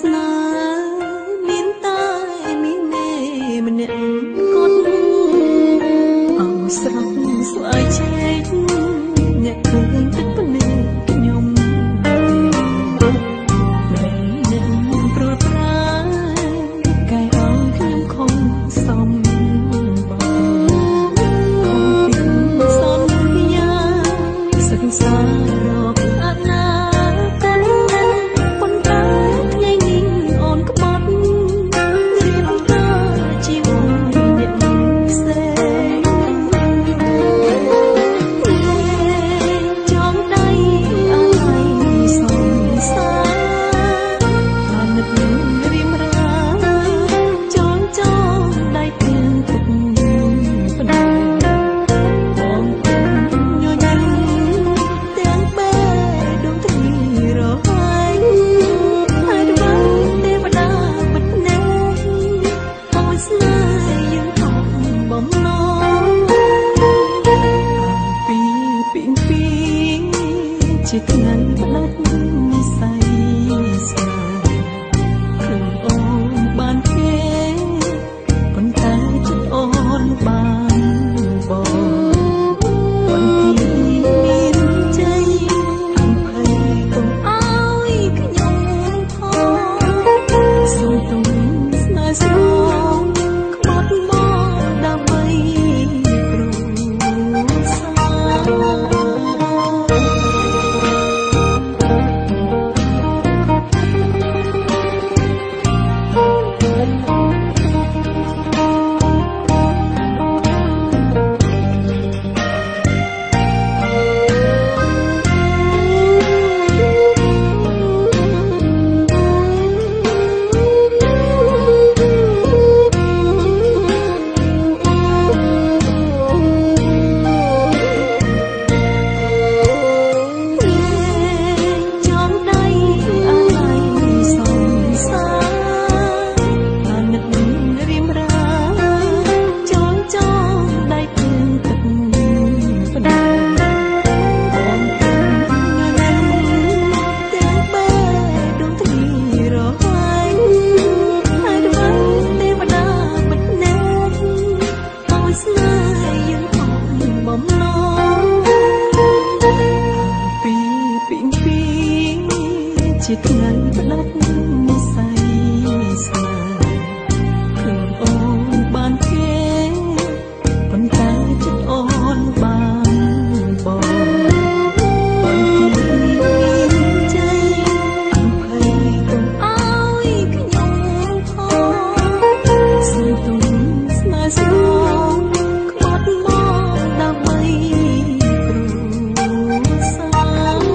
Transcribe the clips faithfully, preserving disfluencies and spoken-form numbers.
ស្នេហ៍មានតែមានមេម្នាក់កត់អងស្រស់ស្អើយឆែកអ្នកឃើញទឹកភ្នែកខ្ញុំអ្នកប្រត់ប្រាកែឲ្យខ្ញុំខំសំបងខំពីសន្យាសង្សាររកអនាគតប៉ុន្តែថ្ងៃនេះអូនក្បត់រៀបតាជាមួយអ្នកផ្សេងចងដៃអើយសងសាអានិតរៀមរាចងចងដៃទាំងទុកបណ្ដបងញញឹមទាំងបែដងទ្រីរហើយហើយទៅទេវតាបិទណែឲ្យស្នេហ៍យើងខំបំណងពីពីពីជាថ្ងៃផ្ដាច់និស័យស្នេហ៍ខ្លួនអូនបានគេប៉ុន្តែចិត្តអូនបានបងวันที่មានใจអំភ័យកុំឲ្យខ្ញុំថយសូមទុំស្នេហ៍ស្មងក្បត់មកដើម្បីគ្រួចងដៃអើយសងសាអានិតរៀមរាចងចងដៃទាំងទឹកបណ្ដាបងញញឹមទាំងបែដងទ្រីរហើយហើយទៅទេវតាបិទណែឲ្យស្នេហ៍យើងខំបំណងពីពីពីជាថ្ងៃផ្ដាច់និស័យស្នេហ៍ខ្លួនអូនបានគេប៉ុន្តែចិត្តអូនបានបងวันที่មានใจអំភ័យកុំឲ្យខ្ញុំថយសូមទុំស្នេហ៍ស្មងក្បត់មកដើម្បីគ្រួសារ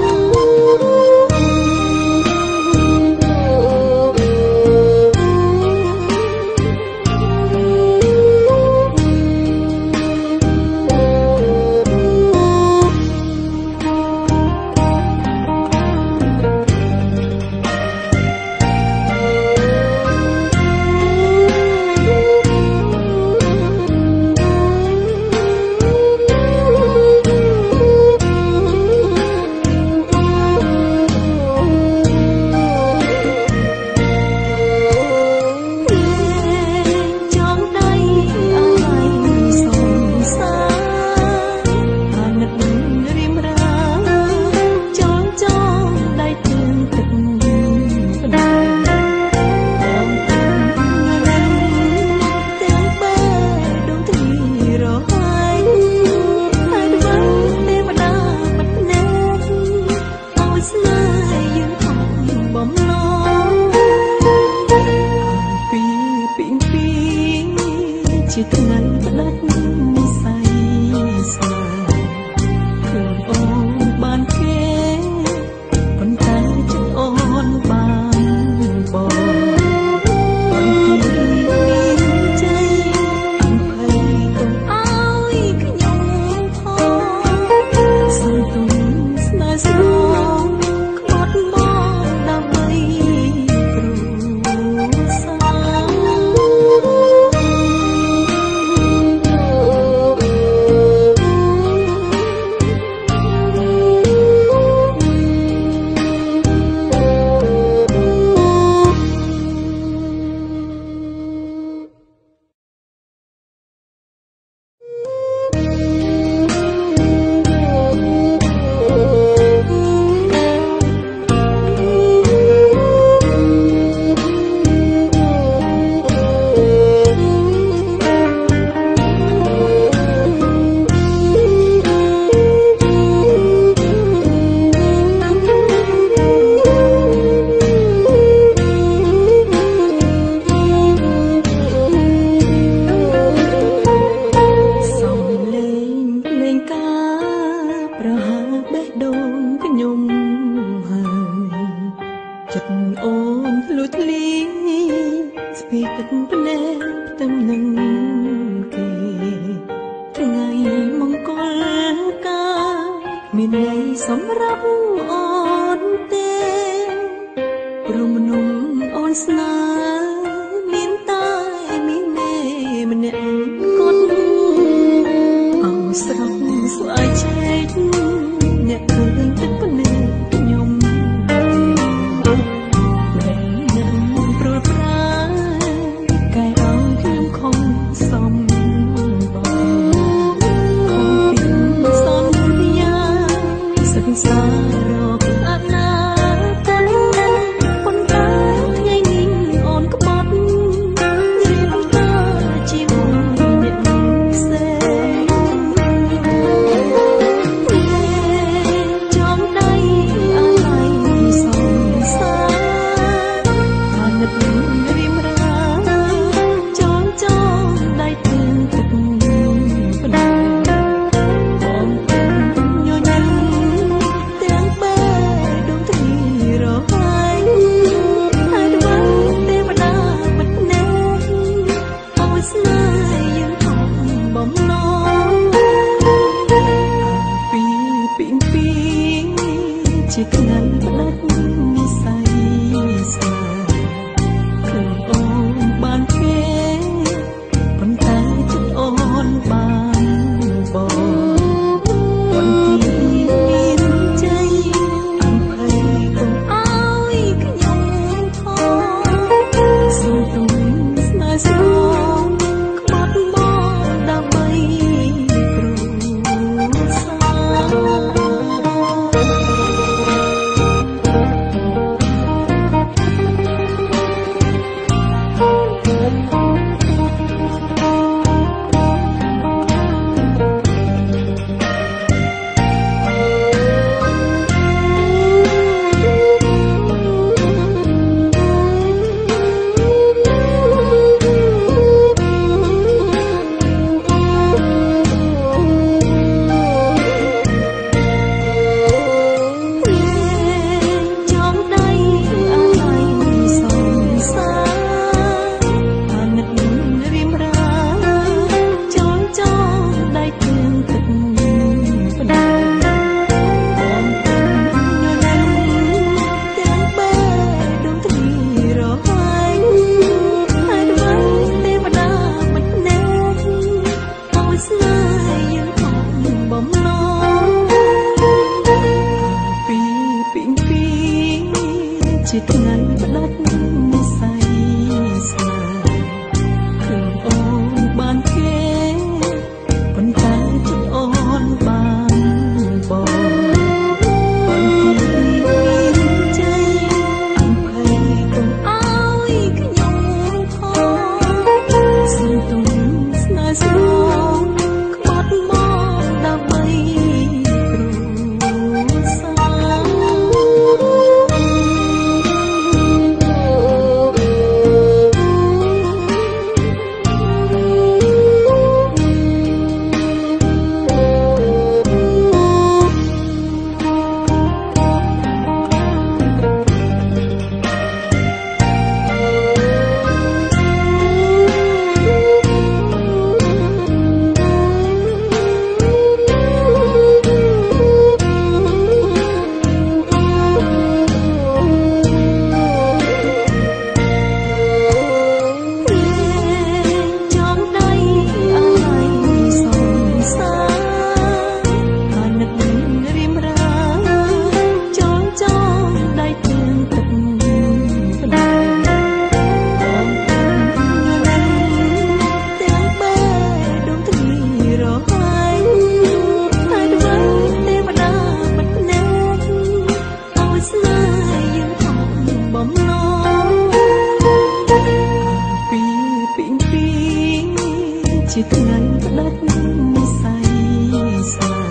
ចងដៃអើយសងសាអានិតរៀមរាចងចងដៃទាំងទឹកបណ្ដាបងញញឹមទាំងបែដងទ្រីរហើយហើយទៅទេវតាបិទណែឲ្យស្នេហ៍យើងខំបំណងពីពីពីជាថ្ងៃផ្ដាច់និស័យស្នេហ៍ខ្លួនអូនបានគេប៉ុន្តែចិត្តអូនបានបងวันที่មានใจអំភ័យកុំឲ្យខ្ញុំថយសូមទុំស្នេហ៍ស្មងក្បត់មកដើម្បីគ្រួសារសម្រាប់អូនទេព្រមនំអូនស្នេហ៍មានតែមីមេម្នាក់គត់អោស្រស់ស្អាតឆែកអ្នកឃើញទឹកភ្នែកខ្ញុំដែលនឹងប្រលប្រាកែឲ្យខ្ញុំខំសំសារកអនាគតប៉ុន្តែថ្ងៃនេះអូនក្បត់រៀបតាជាមួយអ្នកផ្សេងចំដៃអាឡ័យសងសាអាណិតរៀមរាចងចងដៃទើងទឹកបណ្ដាជាថ្ងៃផ្ដាច់និស័យស្នេហ៍ឃើញអូនបានគេប៉ុន្តែចិត្តអូនបានបងวันที่មានใจអង្ភ័យកុំឲ្យខ្ញុំថយសូមទុំស្នេហ៍ស្មោះក្បត់មកដើម្បីគ្រួសារជាថ្ងៃផ្ដាច់និស័យស្នេហ៍ឃើញអូនបានគេប៉ុន្តែចិត្តអូនបានបងวันที่មានใจអង្ភ័យកុំឲ្យខ្ញុំថយសូមទុំស្នេហ៍ស្មោះក្បត់មកដើម្បីគ្រួសារជាថ្ងៃផ្ដាច់និស័យស្នេហ៍